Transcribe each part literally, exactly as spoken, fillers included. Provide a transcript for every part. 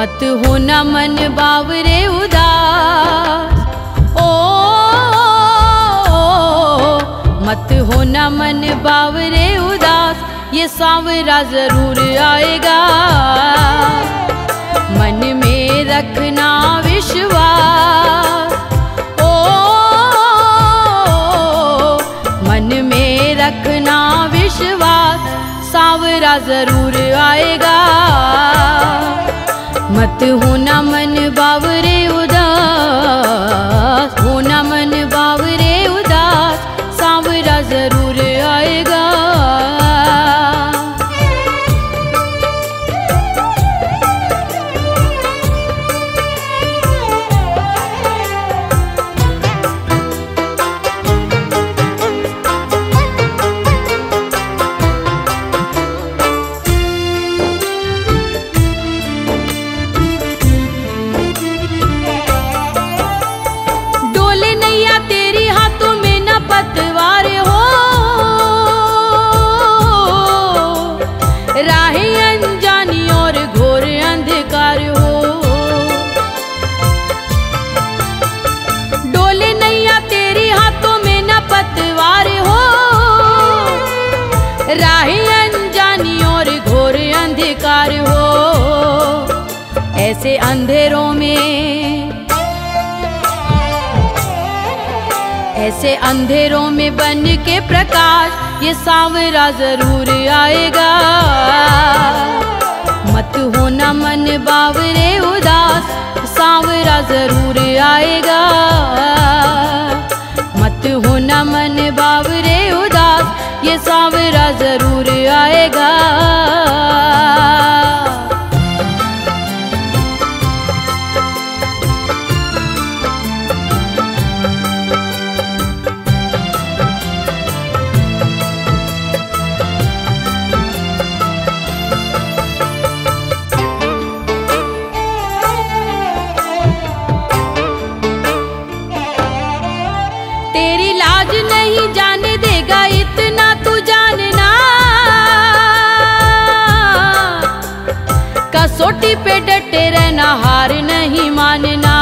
मत होना मन बावरे उदास। ओ, ओ, ओ मत होना मन बावरे उदास, ये सांवरा जरूर आएगा। मन में रखना विश्वास। ओ, ओ, ओ मन में रखना विश्वास, सांवरा जरूर आएगा। मत होना मन बावरे उदास, होना मन बावरे उदास, सांवरा जरूर आएगा। पतवार हो, राहें अनजानी और घोर अंधकार हो। डोले नैया तेरी हाथों में न पतवार हो, राहें अनजानी और घोर अंधकार हो। ऐसे अंधेरों में, ऐसे अंधेरों में बन के प्रकाश, ये सांवरा जरूर आएगा। मत होना मन बावरे उदास, सांवरा जरूर आएगा। मत होना मन बावरे उदास, ये सांवरा जरूर आएगा। तेरी लाज नहीं जाने देगा इतना तू जानना, कसौटी पे डटे रहना हार नहीं मानना।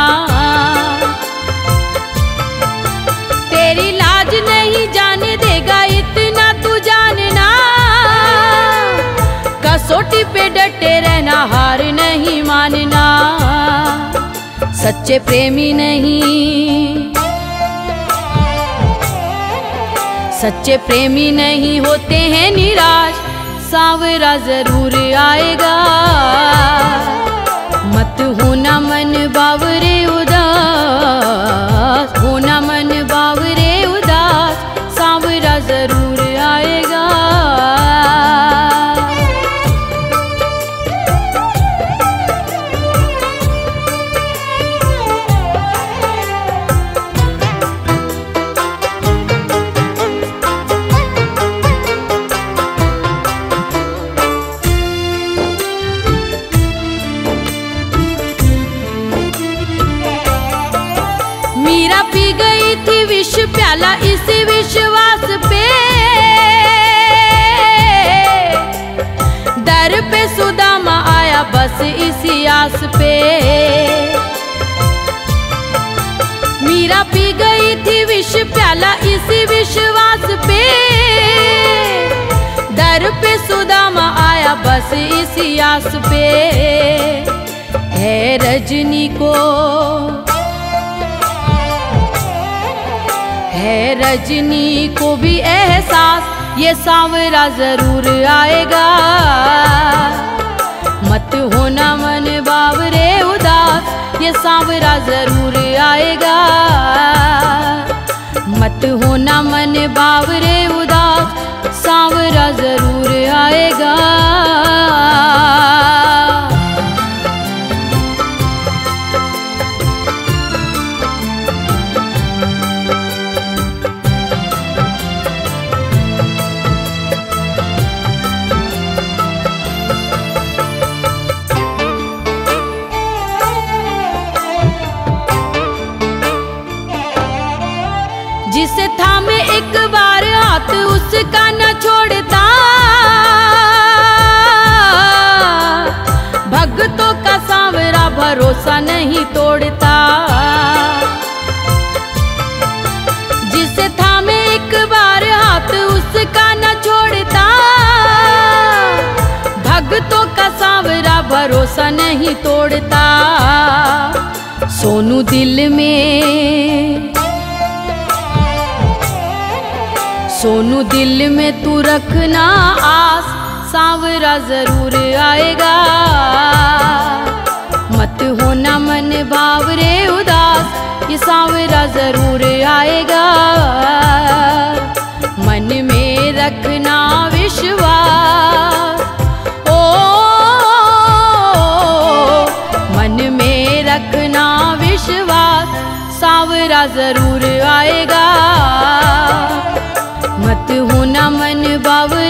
तेरी लाज नहीं जाने देगा इतना तू जानना, कसौटी पे डटे रहना हार नहीं मानना। सच्चे प्रेमी नहीं, सच्चे प्रेमी नहीं होते हैं निराश, सांवरा जरूर आएगा। मत होना मन बावरे उदास, होना मन बावरे उदास, सांवरा जरूर आएगा। मीरा पी गई थी विष प्याला इसी विश्वास पे, दर पे सुदामा आया बस इसी आस पे। मीरा पी गई थी विष प्याला इसी विश्वास पे, दर पे सुदामा आया बस इसी आस पे। है रजनी को, है रजनी को भी एहसास, ये सांवरा जरूर आएगा। मत होना मन बावरे उदास, ये सांवरा जरूर आएगा। मत होना मन बावरे उदास, सांवरा जरूर आएगा। जिसे थामे एक बार हाथ उसका न छोड़ता, भक्तों का सांवरा भरोसा नहीं तोड़ता। जिसे थामे एक बार हाथ उसका न छोड़ता। भक्तों का सांवरा भरोसा नहीं तोड़ता। सोनू दिल में, सोनू दिल में तू रखना आस, सांवरा जरूर आएगा। मत होना मन बावरे उदास, ये सांवरा जरूर आएगा। मन में रखना विश्वास, ओ मन में रखना विश्वास, सांवरा जरूर आएगा। मत होना मन बावरे